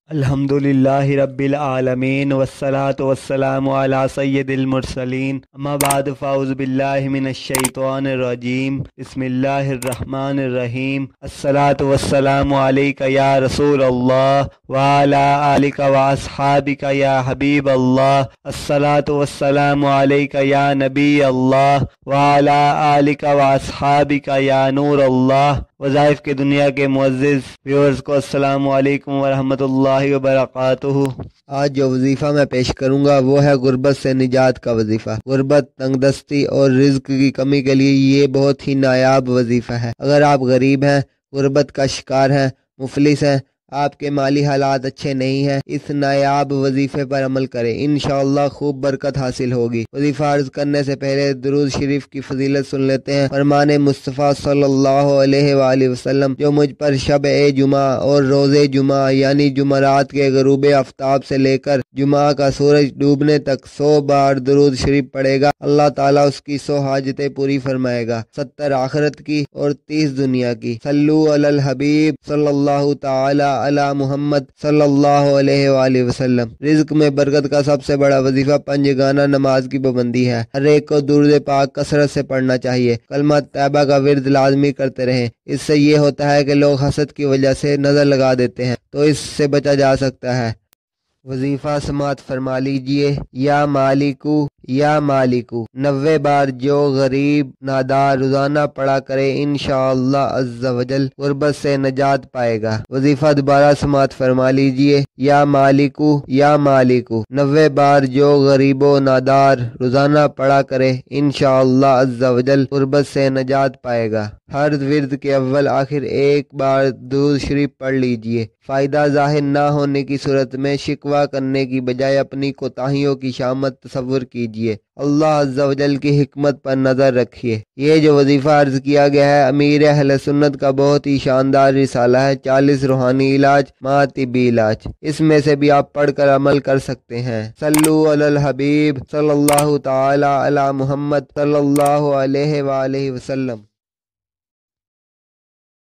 الحمدللہ رب العالمین والصلاة والسلام علی سید المرسلین اما بعد فاعوذ باللہ من الشیطان الرجیم بسم اللہ الرحمن الرحیم الصلاة والسلام علیک یا رسول اللہ وعلی آلک واصحابک یا حبیب اللہ الصلاة والسلام علیک یا نبی اللہ وعلی آلک واصحابک یا نور اللہ۔ وظائف کی دنیا کے معزز ویورز کو السلام علیکم ورحمۃ اللہ وبرکاتہ۔ آج جو وظیفہ میں پیش کروں گا وہ ہے غربت سے نجات کا وظیفہ۔ غربت، تنگ دستی اور رزق کی کمی کے لیے یہ بہت ہی نایاب وظیفہ ہے۔ اگر آپ غریب ہیں، غربت کا شکار ہیں، مفلس ہیں، آپ کے مالی حالات اچھے نہیں ہیں، اس نایاب وظیفے پر عمل کریں، انشاءاللہ خوب برکت حاصل ہوگی۔ وظیفہ عرض کرنے سے پہلے درود شریف کی فضیلت سن لیتے ہیں۔ فرمان مصطفیٰ صلی اللہ علیہ وآلہ وسلم، جو مجھ پر شب جمعہ اور روز جمعہ یعنی جمعرات کے غروب آفتاب سے لے کر جمعہ کا سورج ڈوبنے تک 100 بار درود شریف پڑھے گا، اللہ تعالیٰ اس کی 100 حاجتیں پوری فرمائے گا، 70 آخرت کی اور 30 دنیا کی۔ صلو علی الحبیب صلی اللہ تعالی علی محمد صلی اللہ علیہ وآلہ وسلم۔ رزق میں برکت کا سب سے بڑا وظیفہ پنجگانہ نماز کی پابندی ہے۔ ہر ایک کو درود پاک کثرت سے پڑھنا چاہیے۔ کلمہ طیبہ کا ورد لازمی کرتے رہیں۔ اس سے یہ ہوتا ہے کہ لوگ حسد کی وجہ سے نظر لگا دیتے ہیں، تو اس سے بچا جا سکتا ہے۔ وظیفہ سماعت فرما لیجئے۔ یا مالکو یا مالکو 90 بار جو غریب نادار روزانہ پڑھا کرے انشاءاللہ عز وجل غربت سے نجات پائے گا۔ وظیفہ دوبارہ سماعت فرما لیجئے۔ یا مالکو یا مالکو 90 بار جو غریب و نادار روزانہ پڑھا کرے انشاءاللہ عز وجل غربت سے نجات پائے گا۔ ہر ورد کے اول آخر ایک بار درود شریف پڑھ لیجئے۔ فائدہ ظاہر نہ ہونے کی صورت میں شکوہ کرنے کی بجائے اپنی کوتاہیوں کی شامت تصور کیجئے۔ اللہ عز و جل کی حکمت پر نظر رکھیے۔ یہ جو وظیفہ عرض کیا گیا ہے امیر اہل سنت کا بہت ہی شاندار رسالہ ہے، 40 روحانی علاج مع طبی علاج۔ اس میں سے بھی آپ پڑھ کر عمل کر سکتے ہیں۔ صلو علی الحبیب صلی اللہ تعالی علی محمد صلی اللہ علیہ وآلہ وسلم۔